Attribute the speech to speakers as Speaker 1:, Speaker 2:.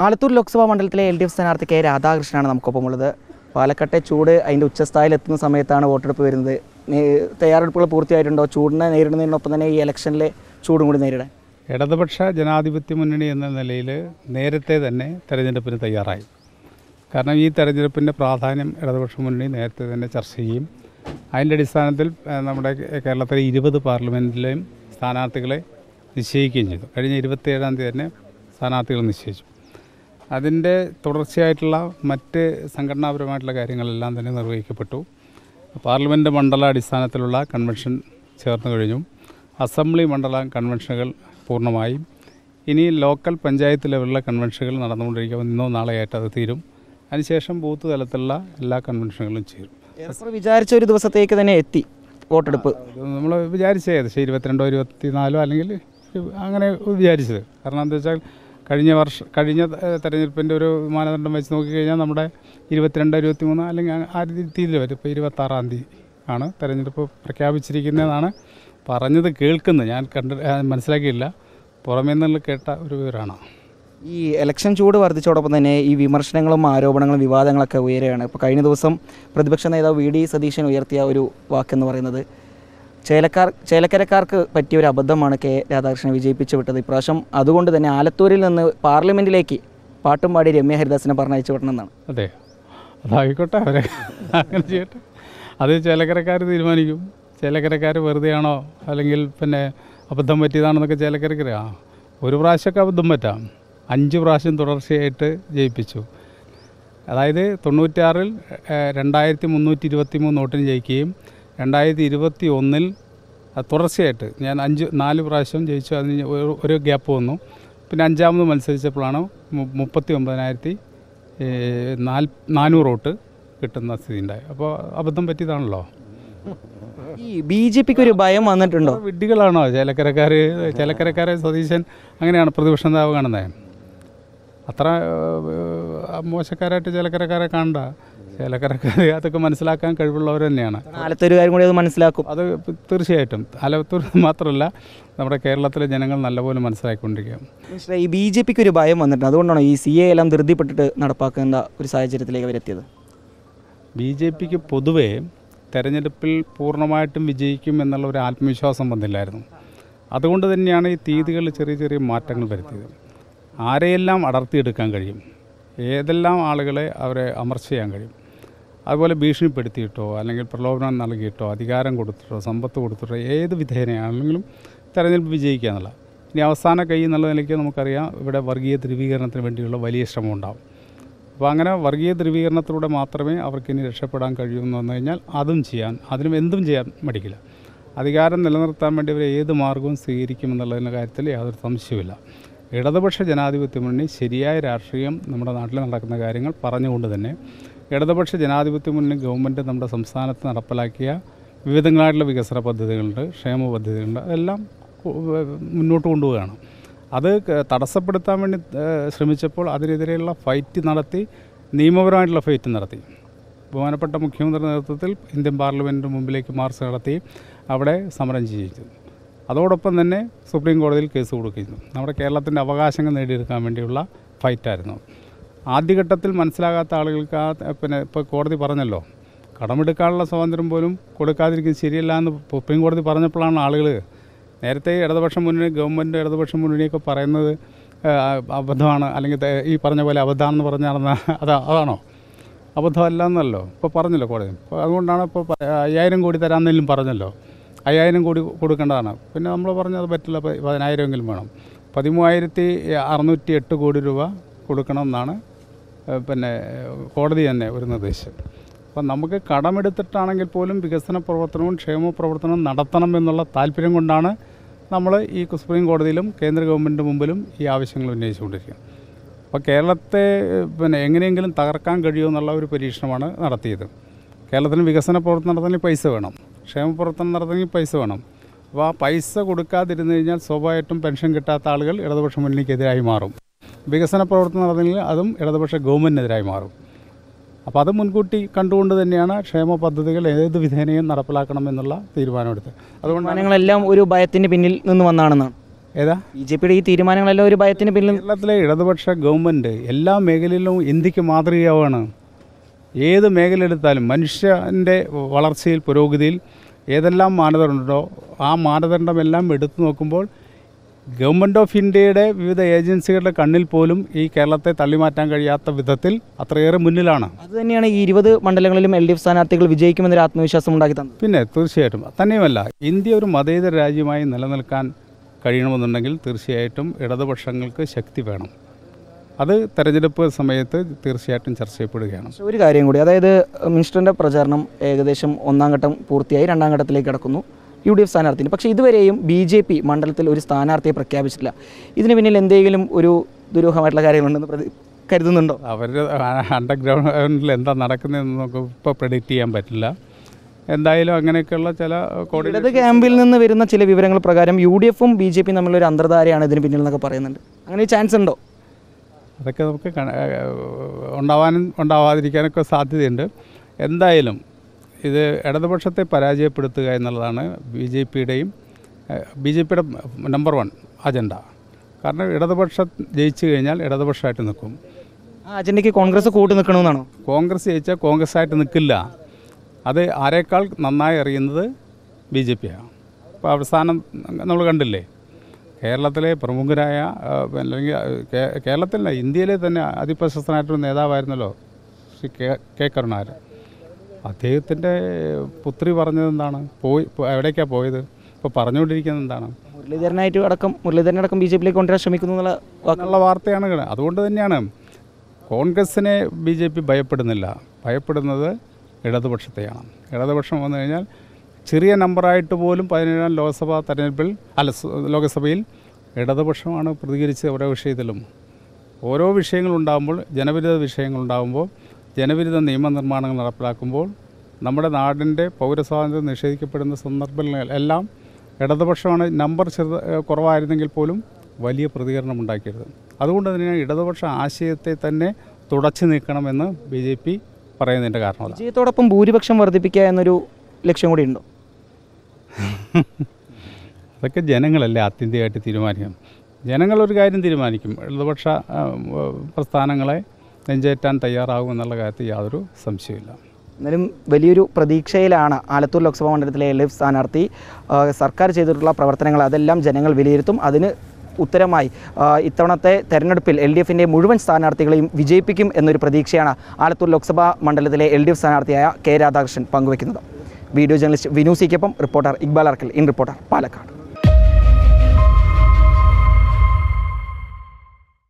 Speaker 1: ആലത്തൂർ ലോക്സഭാ മണ്ഡലത്തിലെ LDF സ്ഥാനാർത്ഥി K രാധാകൃഷ്ണനാണ് നമുക്കൊപ്പമുള്ളത്. പാലക്കാട്ടെ ചൂട് അതിൻ്റെ ഉച്ചസ്ഥായിലെത്തുന്ന സമയത്താണ് വോട്ടെടുപ്പ് വരുന്നത്. തയ്യാറെടുപ്പുകൾ പൂർത്തിയായിട്ടുണ്ടോ? ചൂടിനെ നേരിടുന്നതിനൊപ്പം തന്നെ ഈ ഇലക്ഷനിലെ ചൂടും കൂടി നേരിടാൻ
Speaker 2: ഇടതുപക്ഷ ജനാധിപത്യ മുന്നണി എന്ന നിലയിൽ നേരത്തെ തന്നെ തെരഞ്ഞെടുപ്പിന് തയ്യാറായി. കാരണം ഈ തെരഞ്ഞെടുപ്പിൻ്റെ പ്രാധാന്യം ഇടതുപക്ഷ മുന്നണി നേരത്തെ തന്നെ ചർച്ച ചെയ്യും. അതിൻ്റെ അടിസ്ഥാനത്തിൽ നമ്മുടെ കേരളത്തിലെ 20 പാർലമെൻറ്റിലെയും സ്ഥാനാർത്ഥികളെ നിശ്ചയിക്കുകയും ചെയ്തു. കഴിഞ്ഞ 27-ാം തീയതി തന്നെ സ്ഥാനാർത്ഥികൾ നിശ്ചയിച്ചു. അതിൻ്റെ തുടർച്ചയായിട്ടുള്ള മറ്റ് സംഘടനാപരമായിട്ടുള്ള കാര്യങ്ങളെല്ലാം തന്നെ നിർവഹിക്കപ്പെട്ടു. പാർലമെൻറ്റ് മണ്ഡലാടിസ്ഥാനത്തിലുള്ള കൺവെൻഷൻ ചേർന്ന് കഴിഞ്ഞു. അസംബ്ലി മണ്ഡല കൺവെൻഷനുകൾ പൂർണ്ണമായും. ഇനി ലോക്കൽ പഞ്ചായത്ത് ലെവലിലെ കൺവെൻഷനുകൾ നടന്നുകൊണ്ടിരിക്കുക. ഇന്നോ നാളെയായിട്ട് അത് തീരും. അതിനുശേഷം ബൂത്ത് തലത്തിലുള്ള എല്ലാ കൺവെൻഷനുകളും ചേരും.
Speaker 1: വിചാരിച്ച ഒരു ദിവസത്തേക്ക് തന്നെ എത്തി വോട്ടെടുപ്പ്.
Speaker 2: നമ്മൾ വിചാരിച്ചത് ഏകദേശം 22-ഓ 24-ഓ അല്ലെങ്കിൽ അങ്ങനെ വിചാരിച്ചത്. കാരണം എന്താ വെച്ചാൽ കഴിഞ്ഞ തെരഞ്ഞെടുപ്പിൻ്റെ ഒരു മാനദണ്ഡം വെച്ച് നോക്കിക്കഴിഞ്ഞാൽ നമ്മുടെ 22, 23 അല്ലെങ്കിൽ ആ രീതിയിൽ വരും. ഇപ്പോൾ 26-ാം തീയതി ആണ് തെരഞ്ഞെടുപ്പ് പ്രഖ്യാപിച്ചിരിക്കുന്നതെന്നാണ് പറഞ്ഞത് കേൾക്കുന്നത്. ഞാൻ മനസ്സിലാക്കിയില്ല. പുറമേ നിന്നുള്ള കേട്ട ഒരു വിവരമാണ്.
Speaker 1: ഈ ഇലക്ഷൻ ചൂട് വർദ്ധിച്ചോടൊപ്പം തന്നെ ഈ വിമർശനങ്ങളും ആരോപണങ്ങളും വിവാദങ്ങളൊക്കെ ഉയരുകയാണ്. ഇപ്പോൾ കഴിഞ്ഞ ദിവസം പ്രതിപക്ഷ നേതാവ് VD സതീശൻ ഉയർത്തിയ ഒരു വാക്കെന്ന് പറയുന്നത് ചേലക്കരക്കാർക്ക് പറ്റിയ ഒരു അബദ്ധമാണ് കെ രാധാകൃഷ്ണനെ വിജയിപ്പിച്ചു വിട്ടത്. ഇപ്രാവശ്യം അതുകൊണ്ട് തന്നെ ആലത്തൂരിൽ നിന്ന് പാർലമെൻറ്റിലേക്ക് പാട്ടും പാടി രമ്യ ഹരിദാസിനെ പറഞ്ഞയച്ചു വിടണമെന്നാണ്.
Speaker 2: അതെ, അതായിക്കോട്ടെ, അവരെ അങ്ങനെ ചെയ്യട്ടെ. അത് ചേലക്കരക്കാർ തീരുമാനിക്കും. ചേലക്കരക്കാർ വെറുതെയാണോ അല്ലെങ്കിൽ പിന്നെ അബദ്ധം പറ്റിയതാണെന്നൊക്കെ ചേലക്കരക്കറിയാം. ഒരു പ്രാവശ്യമൊക്കെ അബദ്ധം പറ്റാം. 5 പ്രാവശ്യം തുടർച്ചയായിട്ട് ജയിപ്പിച്ചു. അതായത് 96-ൽ 2323 വോട്ടിന് ജയിക്കുകയും 2021-ൽ തുടർച്ചയായിട്ട് ഞാൻ 4 പ്രാവശ്യം ജയിച്ചു. അതിന് ഒരു ഗ്യാപ്പ് വന്നു. പിന്നെ 5ാമത് മത്സരിച്ചപ്പോഴാണ് 39,400 വോട്ട് കിട്ടുന്ന സ്ഥിതി ഉണ്ടായി. അപ്പോൾ അബദ്ധം പറ്റിയതാണല്ലോ.
Speaker 1: ഈ BJPക്ക് ഒരു ഭയം വന്നിട്ടുണ്ടോ?
Speaker 2: വിഡ്ഢികളാണോ ചേലക്കരക്കാരെ സതീശൻ അങ്ങനെയാണ് പ്രതിപക്ഷ നേതാവ് കാണുന്നത്. അത്ര മോശക്കാരായിട്ട് ചേലക്കരക്കാരെ കാണണ്ട. ചേലക്കരക്കാർ അതൊക്കെ മനസ്സിലാക്കാൻ കഴിവുള്ളവർ തന്നെയാണ്.
Speaker 1: ആലത്തൂരുകാരും കൂടി അത് മനസ്സിലാക്കും.
Speaker 2: അത് തീർച്ചയായിട്ടും ആലത്തൂർ മാത്രമല്ല, നമ്മുടെ കേരളത്തിലെ ജനങ്ങൾ നല്ലപോലെ മനസ്സിലാക്കിക്കൊണ്ടിരിക്കുകയാണ്.
Speaker 1: ഈ BJPക്ക് ഒരു ഭയം വന്നിട്ടുണ്ട്. അതുകൊണ്ടാണ് ഈ CA എല്ലാം ധൃതിപ്പെട്ടിട്ട് നടപ്പാക്കേണ്ട ഒരു സാഹചര്യത്തിലേക്ക് അവരെത്തിയത്.
Speaker 2: BJPക്ക് പൊതുവേ തെരഞ്ഞെടുപ്പിൽ പൂർണ്ണമായിട്ടും വിജയിക്കും എന്നുള്ള ഒരു ആത്മവിശ്വാസം വന്നില്ലായിരുന്നു. അതുകൊണ്ട് തന്നെയാണ് ഈ തീയതികളിൽ ചെറിയ ചെറിയ മാറ്റങ്ങൾ വരുത്തിയത്. ആരെയെല്ലാം അടർത്തിയെടുക്കാൻ കഴിയും, ഏതെല്ലാം ആളുകളെ അവരെ അമർച്ച ചെയ്യാൻ കഴിയും, അതുപോലെ ഭീഷണിപ്പെടുത്തിയിട്ടോ അല്ലെങ്കിൽ പ്രലോഭനം നൽകിയിട്ടോ അധികാരം കൊടുത്തിട്ടോ സമ്പത്ത് കൊടുത്തിട്ടോ ഏത് വിധേനയാണെങ്കിലും തെരഞ്ഞെടുപ്പ് വിജയിക്കുക എന്നുള്ള. ഇനി അവസാന കൈ എന്നുള്ള നിലയ്ക്ക് നമുക്കറിയാം ഇവിടെ വർഗീയ ധ്രുവീകരണത്തിന് വേണ്ടിയുള്ള വലിയ ശ്രമം ഉണ്ടാവും. അപ്പോൾ അങ്ങനെ വർഗീയ ധ്രുവീകരണത്തിലൂടെ മാത്രമേ അവർക്കിനി രക്ഷപ്പെടാൻ കഴിയുമെന്ന് വന്നു കഴിഞ്ഞാൽ അതിനും എന്തും ചെയ്യാൻ മടിക്കില്ല. അധികാരം നിലനിർത്താൻ വേണ്ടി അവർ ഏത് മാർഗവും സ്വീകരിക്കുമെന്നുള്ളതിൻ്റെ കാര്യത്തിൽ യാതൊരു സംശയമില്ല. ഇടതുപക്ഷ ജനാധിപത്യ മുന്നണി ശരിയായ രാഷ്ട്രീയം നമ്മുടെ നാട്ടിൽ നടക്കുന്ന കാര്യങ്ങൾ പറഞ്ഞുകൊണ്ട് തന്നെ ഇടതുപക്ഷ ജനാധിപത്യ മുന്നണി ഗവൺമെൻറ് നമ്മുടെ സംസ്ഥാനത്ത് നടപ്പിലാക്കിയ വിവിധങ്ങളായിട്ടുള്ള വികസന പദ്ധതികളുണ്ട്, ക്ഷേമ പദ്ധതികളുണ്ട്, അതെല്ലാം മുന്നോട്ട് കൊണ്ടുപോവുകയാണ്. അത് തടസ്സപ്പെടുത്താൻ വേണ്ടി ശ്രമിച്ചപ്പോൾ അതിനെതിരെയുള്ള ഫൈറ്റ് നടത്തി, നിയമപരമായിട്ടുള്ള ഫൈറ്റ് നടത്തി. ബഹുമാനപ്പെട്ട മുഖ്യമന്ത്രിയുടെ നേതൃത്വത്തിൽ ഇന്ത്യൻ പാർലമെൻറ്റിന് മുമ്പിലേക്ക് മാർച്ച് നടത്തി അവിടെ സമരം ചെയ്യിച്ചു. അതോടൊപ്പം തന്നെ സുപ്രീം കോടതിയിൽ കേസ് കൊടുക്കുന്നു. നമ്മുടെ കേരളത്തിൻ്റെ അവകാശങ്ങൾ നേടിയെടുക്കാൻ വേണ്ടിയുള്ള ഫൈറ്റായിരുന്നു. ആദ്യഘട്ടത്തിൽ മനസ്സിലാകാത്ത ആളുകൾക്ക് പിന്നെ ഇപ്പോൾ കോടതി പറഞ്ഞല്ലോ, കടമെടുക്കാനുള്ള സ്വാതന്ത്ര്യം പോലും കൊടുക്കാതിരിക്കുന്നത് ശരിയല്ല എന്ന് സുപ്രീം കോടതി പറഞ്ഞപ്പോഴാണ് ആളുകൾ നേരത്തെ ഇടതുപക്ഷ മുന്നണി ഗവൺമെൻറ് ഇടതുപക്ഷ മുന്നണിയൊക്കെ പറയുന്നത് അബദ്ധമാണ് അല്ലെങ്കിൽ ഈ പറഞ്ഞ പോലെ അബദ്ധമാണെന്ന് പറഞ്ഞാണെന്ന് അതാണോ? അബദ്ധമല്ല എന്നല്ലോ ഇപ്പോൾ പറഞ്ഞല്ലോ കോടതി. അതുകൊണ്ടാണ് ഇപ്പോൾ 5000 കോടി തരാമെന്നെങ്കിലും പറഞ്ഞല്ലോ. 5000 കോടി കൊടുക്കേണ്ടതാണ്. പിന്നെ നമ്മൾ പറഞ്ഞത് പറ്റില്ല, 10,000 വേണം. 13,608 കോടി രൂപ കൊടുക്കണമെന്നാണ് പിന്നെ കോടതി തന്നെ ഒരു നിർദ്ദേശം. അപ്പം നമുക്ക് കടമെടുത്തിട്ടാണെങ്കിൽ പോലും വികസന പ്രവർത്തനവും ക്ഷേമ പ്രവർത്തനവും നടത്തണം എന്നുള്ള താല്പര്യം കൊണ്ടാണ് നമ്മൾ ഈ സുപ്രീം കോടതിയിലും കേന്ദ്ര ഗവൺമെൻറ്റിൻ്റെ മുമ്പിലും ഈ ആവശ്യങ്ങൾ ഉന്നയിച്ചുകൊണ്ടിരിക്കുന്നത്. അപ്പോൾ കേരളത്തെ പിന്നെ എങ്ങനെയെങ്കിലും തകർക്കാൻ കഴിയുമെന്നുള്ള ഒരു പരീക്ഷണമാണ് നടത്തിയത്. കേരളത്തിന് വികസന പ്രവർത്തനം നടത്തണമെങ്കിൽ പൈസ വേണം, ക്ഷേമ പ്രവർത്തനം നടത്തണമെങ്കിൽ പൈസ വേണം. അപ്പോൾ ആ പൈസ കൊടുക്കാതിരുന്നു കഴിഞ്ഞാൽ സ്വാഭാവികമായിട്ടും പെൻഷൻ കിട്ടാത്ത ആളുകൾ ഇടതുപക്ഷ മുന്നണിക്കെതിരായി മാറും. വികസന പ്രവർത്തനം നടത്തണമെങ്കിൽ അതും ഇടതുപക്ഷ ഗവൺമെൻറ്റിനെതിരായി മാറും. അപ്പോൾ അത് മുൻകൂട്ടി കണ്ടുകൊണ്ട് തന്നെയാണ് ക്ഷേമ പദ്ധതികൾ ഏത് വിധേനയും നടപ്പിലാക്കണമെന്നുള്ള തീരുമാനമെടുത്തത്. അതുകൊണ്ട്
Speaker 1: തീരുമാനങ്ങളെല്ലാം ഒരു ഭയത്തിൻ്റെ പിന്നിൽ നിന്ന് വന്നാണെന്നാണ്.
Speaker 2: ഏതാ
Speaker 1: BJPയുടെ ഈ തീരുമാനങ്ങളെല്ലാം ഒരു ഭയത്തിന് പിന്നിൽ
Speaker 2: കേരളത്തിലെ ഇടതുപക്ഷ ഗവൺമെൻറ് എല്ലാ മേഖലയിലും ഇന്ത്യക്ക് മാതൃകയാവാണ്. ഏത് മേഖല എടുത്താലും മനുഷ്യൻ്റെ വളർച്ചയിൽ പുരോഗതിയിൽ ഏതെല്ലാം മാനദണ്ഡമുണ്ടോ ആ മാനദണ്ഡമെല്ലാം എടുത്തു നോക്കുമ്പോൾ ഗവൺമെൻറ് ഓഫ് ഇന്ത്യയുടെ വിവിധ ഏജൻസികളുടെ കണ്ണിൽ പോലും ഈ കേരളത്തെ തള്ളിമാറ്റാൻ കഴിയാത്ത വിധത്തിൽ അത്രയേറെ മുന്നിലാണ്.
Speaker 1: അതുതന്നെയാണ് ഈ 20 മണ്ഡലങ്ങളിലും LDF സ്ഥാനാർത്ഥികൾ വിജയിക്കുമെന്നൊരു ആത്മവിശ്വാസം ഉണ്ടാക്കി തന്നത്.
Speaker 2: പിന്നെ തീർച്ചയായിട്ടും തന്നെയുമല്ല, ഇന്ത്യ ഒരു മതേതര രാജ്യമായി നിലനിൽക്കാൻ കഴിയണമെന്നുണ്ടെങ്കിൽ തീർച്ചയായിട്ടും ഇടതുപക്ഷങ്ങൾക്ക് ശക്തി വേണം. അത് തെരഞ്ഞെടുപ്പ് സമയത്ത് തീർച്ചയായിട്ടും ചർച്ച ചെയ്യപ്പെടുകയാണ്.
Speaker 1: ഒരു കാര്യം കൂടി, അതായത് മിനിസ്റ്ററിൻ്റെ പ്രചാരണം ഏകദേശം 1ാം ഘട്ടം പൂർത്തിയായി, 2ാം ഘട്ടത്തിലേക്ക് കടക്കുന്നു. UDF സ്ഥാനാർത്ഥിന് പക്ഷേ ഇതുവരെയും BJP മണ്ഡലത്തിൽ ഒരു സ്ഥാനാർത്ഥിയെ പ്രഖ്യാപിച്ചിട്ടില്ല. ഇതിന് പിന്നിൽ എന്തെങ്കിലും ഒരു ദുരൂഹമായിട്ടുള്ള കാര്യങ്ങളുണ്ടെന്ന് കരുതുന്നുണ്ടോ?
Speaker 2: അവരുടെ അണ്ടർഗ്രൗണ്ടിൽ എന്താ നടക്കുന്നതെന്ന് നമുക്ക് ഇപ്പോൾ പ്രെഡിക്റ്റ് ചെയ്യാൻ പറ്റില്ല. എന്തായാലും അങ്ങനെയൊക്കെയുള്ള ചില
Speaker 1: ഇടത് ക്യാമ്പിൽ നിന്ന് വരുന്ന ചില വിവരങ്ങൾ പ്രകാരം UDFും BJPയും തമ്മിലൊരു അന്തർധാരയാണ് ഇതിന് പിന്നിൽ എന്നൊക്കെ പറയുന്നുണ്ട്. അങ്ങനെ ചാൻസ് ഉണ്ടോ?
Speaker 2: അതൊക്കെ നമുക്ക് ഉണ്ടാവാനും ഉണ്ടാവാതിരിക്കാനൊക്കെ സാധ്യതയുണ്ട്. എന്തായാലും ഇത് ഇടതുപക്ഷത്തെ പരാജയപ്പെടുത്തുക എന്നുള്ളതാണ് BJPയുടെ നമ്പർ 1 അജണ്ട. കാരണം ഇടതുപക്ഷം ജയിച്ചു കഴിഞ്ഞാൽ ഇടതുപക്ഷമായിട്ട് നിൽക്കും.
Speaker 1: ആ അജണ്ടയ്ക്ക് കോൺഗ്രസ് കൂട്ടി നിൽക്കണമെന്നാണോ?
Speaker 2: കോൺഗ്രസ് ജയിച്ചാൽ കോൺഗ്രസ്സായിട്ട് നിൽക്കില്ല. അത് ആരേക്കാൾ നന്നായി അറിയുന്നത് BJPയാണ്. ഇപ്പോൾ അവസാനം നമ്മൾ കണ്ടില്ലേ, കേരളത്തിലെ പ്രമുഖരായ അല്ലെങ്കിൽ കേരളത്തിലല്ല ഇന്ത്യയിലെ തന്നെ അതിപ്രശസ്തനായിട്ടൊരു നേതാവായിരുന്നല്ലോ ശ്രീ കെ കരുണാകരൻ. അദ്ദേഹത്തിൻ്റെ പുത്രി പറഞ്ഞത് എന്താണ്? എവിടേക്കാണ് പോയത്? ഇപ്പോൾ പറഞ്ഞുകൊണ്ടിരിക്കുന്നത് എന്താണ്?
Speaker 1: മുരളീധരനടക്കം BJPയിലേക്ക് കൊണ്ടുവരാൻ ശ്രമിക്കുന്നു എന്നുള്ള
Speaker 2: വാർത്തയാണ്. അതുകൊണ്ട് തന്നെയാണ് കോൺഗ്രസിനെ BJP ഭയപ്പെടുന്നില്ല. ഭയപ്പെടുന്നത് ഇടതുപക്ഷത്തെയാണ്. ഇടതുപക്ഷം വന്നു കഴിഞ്ഞാൽ ചെറിയ നമ്പറായിട്ട് പോലും 17ാം ലോക്സഭാ തെരഞ്ഞെടുപ്പിൽ ലോകസഭയിൽ ഇടതുപക്ഷമാണ് പ്രതികരിച്ച് ഓരോ വിഷയത്തിലും. ഓരോ വിഷയങ്ങളുണ്ടാകുമ്പോൾ ജനവിരുദ്ധ വിഷയങ്ങളുണ്ടാകുമ്പോൾ ജനവിരുദ്ധ നിയമനിർമ്മാണങ്ങൾ നടപ്പിലാക്കുമ്പോൾ നമ്മുടെ നാടിൻ്റെ പൗരസ്വാതന്ത്ര്യം നിഷേധിക്കപ്പെടുന്ന സന്ദർഭങ്ങളിലെല്ലാം ഇടതുപക്ഷമാണ് നമ്പർ കുറവായിരുന്നെങ്കിൽ പോലും വലിയ പ്രതികരണം ഉണ്ടാക്കിയത്. അതുകൊണ്ട് തന്നെയാണ് ഇടതുപക്ഷ ആശയത്തെ തന്നെ തുടച്ചു നീക്കണമെന്ന് BJP പറയുന്നതിൻ്റെ കാരണം.
Speaker 1: വിജയത്തോടൊപ്പം ഭൂരിപക്ഷം വർദ്ധിപ്പിക്കുക എന്നൊരു ലക്ഷ്യം കൂടി ഉണ്ടോ?
Speaker 2: അതൊക്കെ ജനങ്ങളല്ലേ ആത്യന്തികമായിട്ട് തീരുമാനിക്കും. ജനങ്ങളൊരു കാര്യം തീരുമാനിക്കും, ഇടതുപക്ഷ പ്രസ്ഥാനങ്ങളെ നെഞ്ചേറ്റാൻ തയ്യാറാകുമെന്നുള്ള കാര്യത്തിൽ യാതൊരു സംശയമില്ല.
Speaker 1: എന്നാലും വലിയൊരു പ്രതീക്ഷയിലാണ് ആലത്തൂർ ലോക്സഭാ മണ്ഡലത്തിലെ LDF സ്ഥാനാർത്ഥി. സർക്കാർ ചെയ്തിട്ടുള്ള പ്രവർത്തനങ്ങൾ അതെല്ലാം ജനങ്ങൾ വിലയിരുത്തും. അതിന് ഉത്തരമായി ഇത്തവണത്തെ തെരഞ്ഞെടുപ്പിൽ LDFിൻ്റെ മുഴുവൻ സ്ഥാനാർത്ഥികളെയും വിജയിപ്പിക്കും എന്നൊരു പ്രതീക്ഷയാണ് ആലത്തൂർ ലോക്സഭാ മണ്ഡലത്തിലെ LDF സ്ഥാനാർത്ഥിയായ കെ രാധാകൃഷ്ണൻ പങ്കുവയ്ക്കുന്നത്. വീഡിയോ ജേർണലിസ്റ്റ് വിനു സിക്കൊപ്പം reporter Iqbal Arkkal, in reporter, Palakkad.